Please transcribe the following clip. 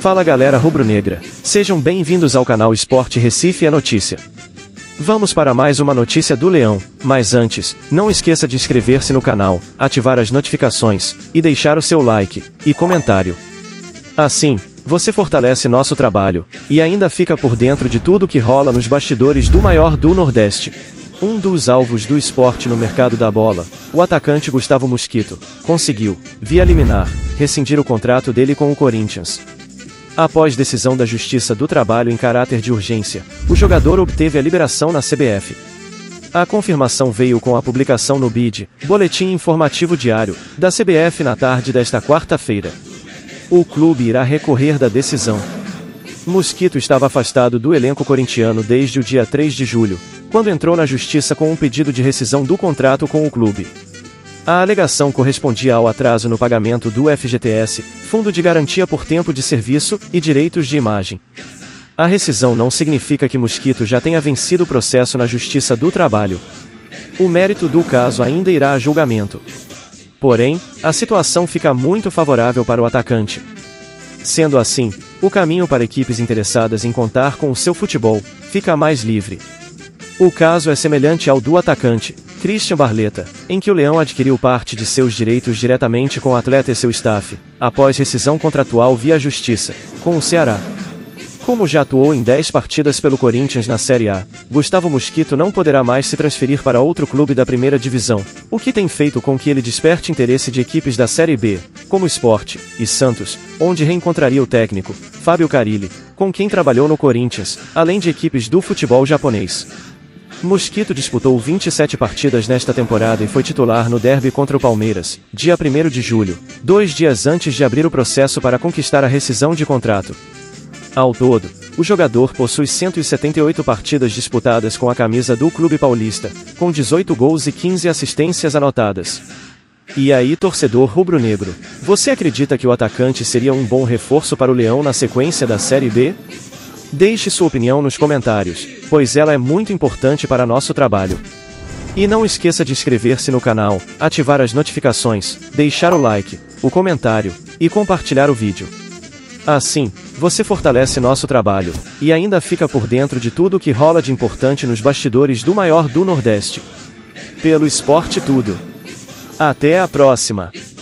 Fala galera rubro-negra, sejam bem-vindos ao canal Esporte Recife é Notícia. Vamos para mais uma notícia do Leão, mas antes, não esqueça de inscrever-se no canal, ativar as notificações, e deixar o seu like e comentário. Assim, você fortalece nosso trabalho, e ainda fica por dentro de tudo que rola nos bastidores do maior do Nordeste. Um dos alvos do esporte no mercado da bola, o atacante Gustavo Mosquito, conseguiu, via liminar, rescindir o contrato dele com o Corinthians. Após decisão da Justiça do Trabalho em caráter de urgência, o jogador obteve a liberação na CBF. A confirmação veio com a publicação no BID, Boletim Informativo Diário, da CBF na tarde desta quarta-feira. O clube irá recorrer da decisão. Mosquito estava afastado do elenco corintiano desde o dia 3 de julho, quando entrou na Justiça com um pedido de rescisão do contrato com o clube. A alegação correspondia ao atraso no pagamento do FGTS, Fundo de Garantia por Tempo de Serviço, e Direitos de Imagem. A rescisão não significa que Mosquito já tenha vencido o processo na Justiça do Trabalho. O mérito do caso ainda irá a julgamento. Porém, a situação fica muito favorável para o atacante. Sendo assim, o caminho para equipes interessadas em contar com o seu futebol fica mais livre. O caso é semelhante ao do atacante Christian Barletta, em que o Leão adquiriu parte de seus direitos diretamente com o atleta e seu staff, após rescisão contratual via Justiça, com o Ceará. Como já atuou em 10 partidas pelo Corinthians na Série A, Gustavo Mosquito não poderá mais se transferir para outro clube da primeira divisão, o que tem feito com que ele desperte interesse de equipes da Série B, como Sport e Santos, onde reencontraria o técnico, Fábio Carille, com quem trabalhou no Corinthians, além de equipes do futebol japonês. Mosquito disputou 27 partidas nesta temporada e foi titular no derby contra o Palmeiras, dia 1º de julho, 2 dias antes de abrir o processo para conquistar a rescisão de contrato. Ao todo, o jogador possui 178 partidas disputadas com a camisa do clube paulista, com 18 gols e 15 assistências anotadas. E aí, torcedor rubro-negro, você acredita que o atacante seria um bom reforço para o Leão na sequência da Série B? Deixe sua opinião nos comentários, pois ela é muito importante para nosso trabalho. E não esqueça de inscrever-se no canal, ativar as notificações, deixar o like, o comentário, e compartilhar o vídeo. Assim, você fortalece nosso trabalho, e ainda fica por dentro de tudo o que rola de importante nos bastidores do maior do Nordeste. Pelo Esporte Tudo. Até a próxima!